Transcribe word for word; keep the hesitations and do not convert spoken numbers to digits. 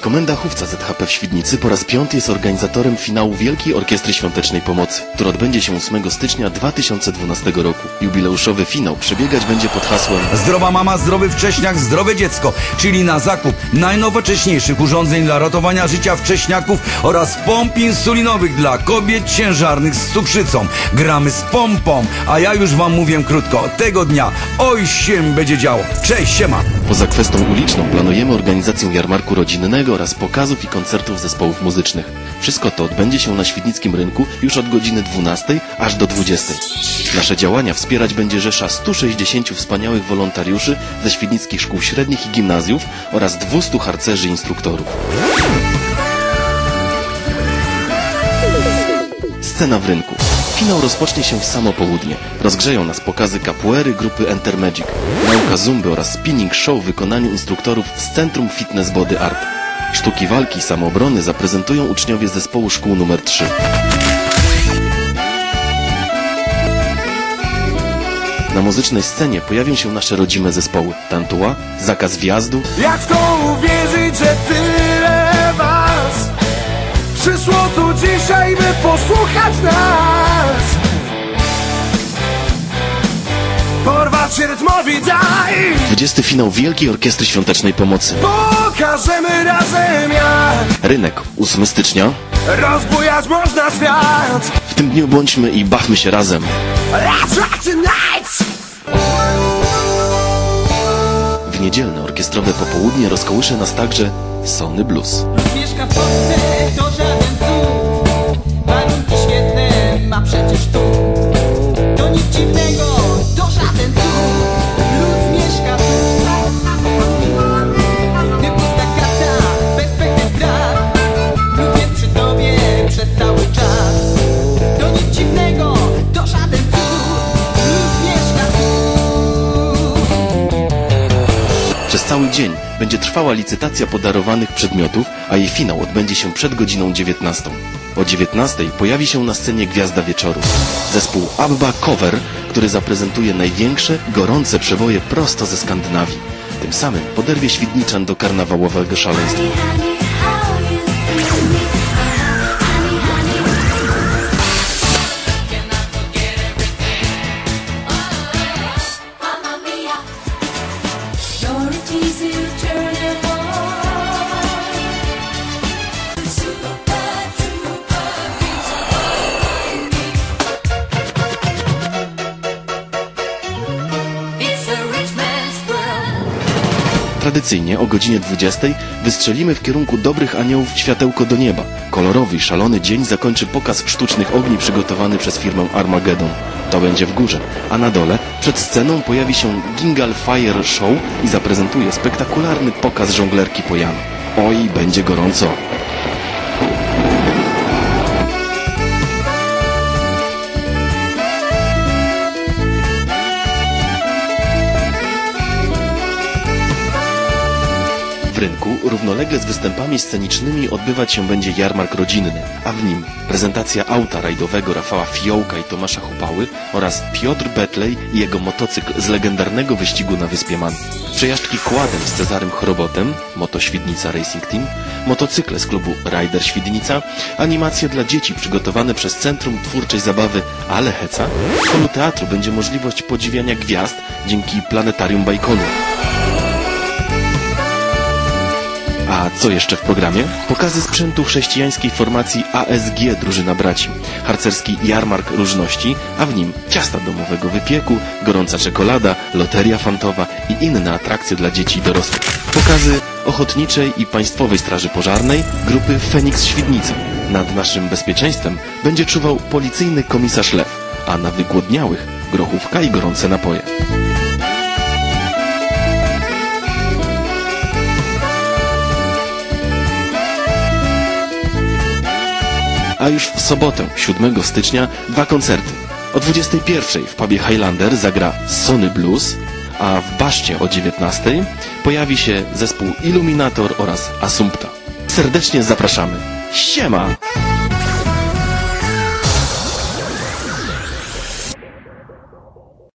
Komenda Chówca Z H P w Świdnicy po raz piąty jest organizatorem finału Wielkiej Orkiestry Świątecznej Pomocy, który odbędzie się ósmego stycznia dwa tysiące dwunastego roku. Jubileuszowy finał przebiegać będzie pod hasłem Zdrowa mama, zdrowy wcześniak, zdrowe dziecko, czyli na zakup najnowocześniejszych urządzeń dla ratowania życia wcześniaków oraz pomp insulinowych dla kobiet ciężarnych z cukrzycą. Gramy z pompą, a ja już wam mówię krótko, tego dnia oj się będzie działo. Cześć, siema! Poza kwestią uliczną planujemy organizację jarmarku rodzinnego oraz pokazów i koncertów zespołów muzycznych. Wszystko to odbędzie się na Świdnickim Rynku już od godziny dwunastej aż do dwudziestej. Nasze działania wspierać będzie rzesza stu sześćdziesięciu wspaniałych wolontariuszy ze świdnickich szkół średnich i gimnazjów oraz dwustu harcerzy i instruktorów. Scena w rynku. Finał rozpocznie się w samo południe. Rozgrzeją nas pokazy capoeiry grupy Enter Magic, nauka zumby oraz spinning show w wykonaniu instruktorów z Centrum Fitness Body Art. Sztuki walki i samoobrony zaprezentują uczniowie zespołu szkół numer trzy. Na muzycznej scenie pojawią się nasze rodzime zespoły Tantua, Zakaz Wjazdu. Jak w to uwierzyć, że tyle was przyszło tu dzisiaj, by posłuchać nas, porwać się rytmowi daj. dwudziesty finał Wielkiej Orkiestry Świątecznej Pomocy. Pokażemy razem jak Rynek, ósmego stycznia. rozbujać można świat. W tym dniu bądźmy i bawmy się razem. Let's rock tonight! W niedzielne orkiestrowe popołudnie rozkołysze nas także Sony Blues. Mieszka w Polsce, to żaden cud. Warunki świetne ma przecież tu. To nic dziwnego, to żaden cud. Blues mieszka tu. Nie pusta kasa, perspektyw brak. Blues jest przy tobie przez cały czas. To nic dziwnego, to żaden cud. Blues mieszka tu. Przez cały dzień będzie trwała licytacja podarowanych przedmiotów, a jej finał odbędzie się przed godziną dziewiętnastą. O dziewiętnastej pojawi się na scenie Gwiazda Wieczoru. Zespół ABBA Cover, który zaprezentuje największe, gorące przeboje prosto ze Skandynawii. Tym samym poderwie świdniczan do karnawałowego szaleństwa. Tradycyjnie o godzinie dwudziestej wystrzelimy w kierunku Dobrych Aniołów światełko do nieba. Kolorowy i szalony dzień zakończy pokaz sztucznych ogni przygotowany przez firmę Armageddon. To będzie w górze, a na dole przed sceną pojawi się Gingal Fire Show i zaprezentuje spektakularny pokaz żonglerki po Janu. Oj, będzie gorąco! W rynku równolegle z występami scenicznymi odbywać się będzie jarmark rodzinny, a w nim prezentacja auta rajdowego Rafała Fiołka i Tomasza Chupały oraz Piotr Betlej i jego motocykl z legendarnego wyścigu na Wyspie Man. Przejażdżki quadem z Cezarym Chrobotem, Moto Świdnica Racing Team, motocykle z klubu Rider Świdnica, animacje dla dzieci przygotowane przez Centrum Twórczej Zabawy Ale Heca. W holu teatru będzie możliwość podziwiania gwiazd dzięki Planetarium Bajkonu. A co jeszcze w programie? Pokazy sprzętu chrześcijańskiej formacji A S G Drużyna Braci, harcerski jarmark różności, a w nim ciasta domowego wypieku, gorąca czekolada, loteria fantowa i inne atrakcje dla dzieci i dorosłych. Pokazy Ochotniczej i Państwowej Straży Pożarnej grupy Feniks Świdnica. Nad naszym bezpieczeństwem będzie czuwał policyjny komisarz Lew, a na wygłodniałych grochówka i gorące napoje. A już w sobotę, siódmego stycznia, dwa koncerty. O dwudziestej pierwszej w pubie Highlander zagra Sony Blues, a w Baszcie o dziewiętnastej pojawi się zespół Illuminator oraz Assumpta. Serdecznie zapraszamy. Siema!